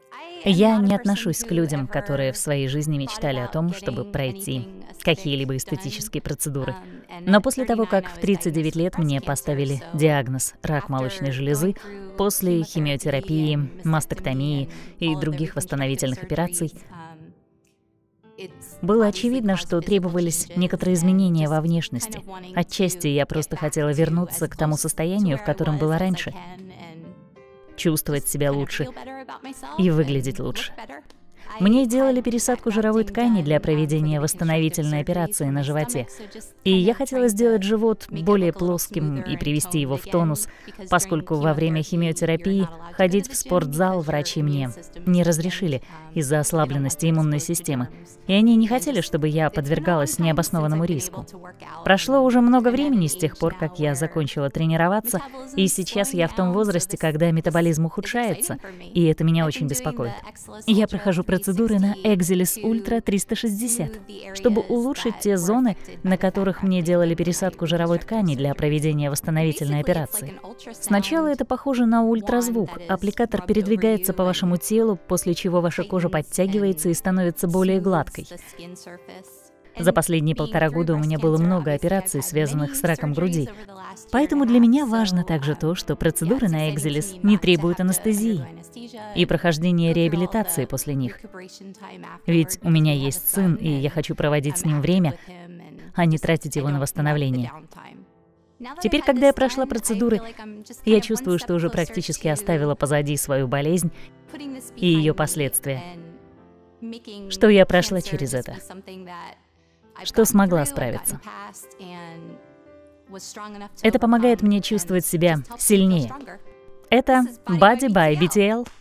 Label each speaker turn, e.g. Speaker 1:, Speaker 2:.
Speaker 1: Я не отношусь к людям, которые в своей жизни мечтали о том, чтобы пройти какие-либо эстетические процедуры. Но после того, как в 39 лет мне поставили диагноз рак молочной железы, после химиотерапии, мастектомии и других восстановительных операций, было очевидно, что требовались некоторые изменения во внешности. Отчасти я просто хотела вернуться к тому состоянию, в котором была раньше, чувствовать себя лучше и выглядеть лучше. Мне делали пересадку жировой ткани для проведения восстановительной операции на животе. И я хотела сделать живот более плоским и привести его в тонус, поскольку во время химиотерапии ходить в спортзал врачи мне не разрешили из-за ослабленности иммунной системы. И они не хотели, чтобы я подвергалась необоснованному риску. Прошло уже много времени с тех пор, как я закончила тренироваться, и сейчас я в том возрасте, когда метаболизм ухудшается, и это меня очень беспокоит. Я прохожу процедуры на Exelis Ultra 360, чтобы улучшить те зоны, на которых мне делали пересадку жировой ткани для проведения восстановительной операции. Сначала это похоже на ультразвук. Аппликатор передвигается по вашему телу, после чего ваша кожа подтягивается и становится более гладкой. За последние 1,5 года у меня было много операций, связанных с раком груди. Поэтому для меня важно также то, что процедуры на Exelis не требуют анестезии и прохождения реабилитации после них. Ведь у меня есть сын, и я хочу проводить с ним время, а не тратить его на восстановление. Теперь, когда я прошла процедуры, я чувствую, что уже практически оставила позади свою болезнь и ее последствия. Что я прошла через это. Что смогла справиться. Это помогает мне чувствовать себя сильнее. Это Body by BTL.